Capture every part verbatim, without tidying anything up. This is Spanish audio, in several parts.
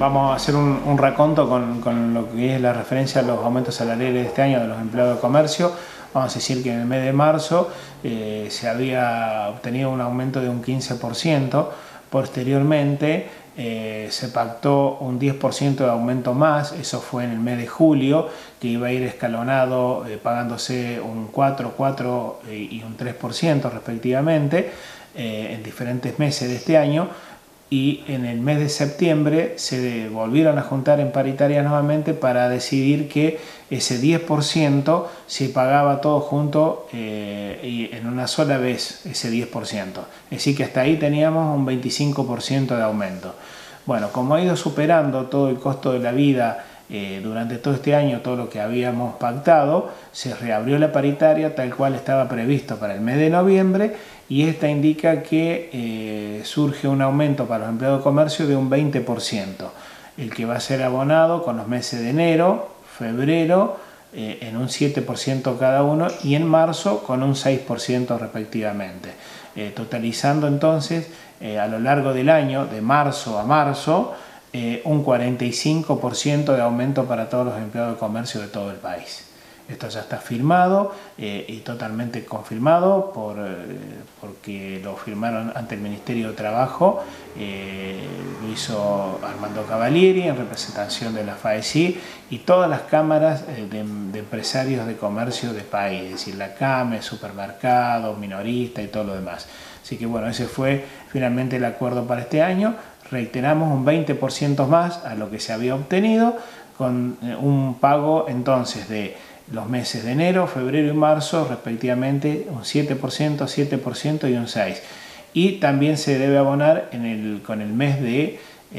vamos a hacer un, un raconto con, con lo que es la referencia a los aumentos salariales de este año de los empleados de comercio. Vamos a decir que en el mes de marzo eh, se había obtenido un aumento de un quince por ciento. Posteriormente eh, se pactó un diez por ciento de aumento más, eso fue en el mes de julio, que iba a ir escalonado eh, pagándose un cuatro, cuatro y un tres por ciento respectivamente eh, en diferentes meses de este año. Y en el mes de septiembre se volvieron a juntar en paritarias nuevamente para decidir que ese diez por ciento se pagaba todo junto eh, y en una sola vez, ese diez por ciento. Es decir que hasta ahí teníamos un veinticinco por ciento de aumento. Bueno, como ha ido superando todo el costo de la vida eh, durante todo este año, todo lo que habíamos pactado, se reabrió la paritaria tal cual estaba previsto para el mes de noviembre, y esta indica que eh, surge un aumento para los empleados de comercio de un veinte por ciento, el que va a ser abonado con los meses de enero, febrero, eh, en un siete por ciento cada uno, y en marzo con un seis por ciento respectivamente, eh, totalizando entonces eh, a lo largo del año, de marzo a marzo, eh, un cuarenta y cinco por ciento de aumento para todos los empleados de comercio de todo el país. Esto ya está firmado eh, y totalmente confirmado por, eh, porque lo firmaron ante el Ministerio de Trabajo, eh, lo hizo Armando Cavalieri en representación de la FAECI y todas las cámaras eh, de, de empresarios de comercio del país, es decir, la CAME, supermercados, minoristas y todo lo demás. Así que bueno, ese fue finalmente el acuerdo para este año. Reiteramos un veinte por ciento más a lo que se había obtenido, con eh, un pago entonces de los meses de enero, febrero y marzo respectivamente un siete por ciento, siete por ciento y un seis por ciento. Y también se debe abonar en el, con el mes de,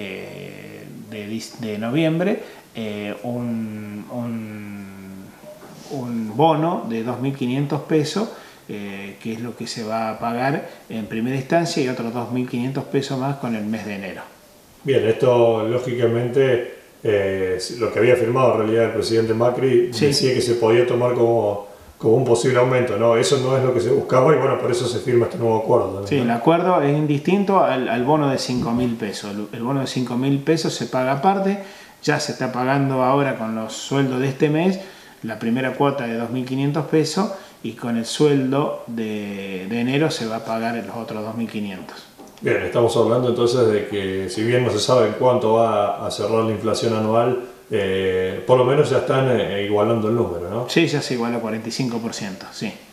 eh, de, de noviembre eh, un, un, un bono de dos mil quinientos pesos, eh, que es lo que se va a pagar en primera instancia, y otros dos mil quinientos pesos más con el mes de enero. Bien, esto lógicamente... Eh, lo que había firmado en realidad el presidente Macri, sí, decía que se podía tomar como, como un posible aumento, ¿no? Eso no es lo que se buscaba y bueno, por eso se firma este nuevo acuerdo, ¿no? Sí, el acuerdo es indistinto al, al bono de cinco mil pesos. El, el bono de cinco mil pesos se paga aparte, ya se está pagando ahora con los sueldos de este mes, la primera cuota de dos mil quinientos pesos, y con el sueldo de, de enero se va a pagar los otros dos mil quinientos. Bien, estamos hablando entonces de que si bien no se sabe en cuánto va a cerrar la inflación anual, eh, por lo menos ya están eh, igualando el número, ¿no? Sí, ya se iguala cuarenta y cinco por ciento, sí.